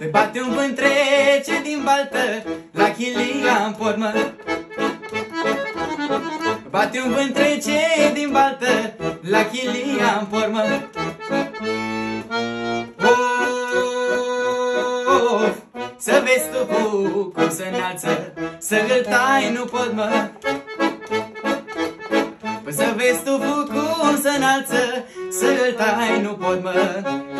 Bate un vânt trece din baltă, la chilia în pormă. Bate un vânt trece din baltă, la chilia în pormă. Of, să vezi tuful cum se înalță, să-l tai nu pot, mă. Să vezi tuful cum se înalță, să-l tai nu pot, mă.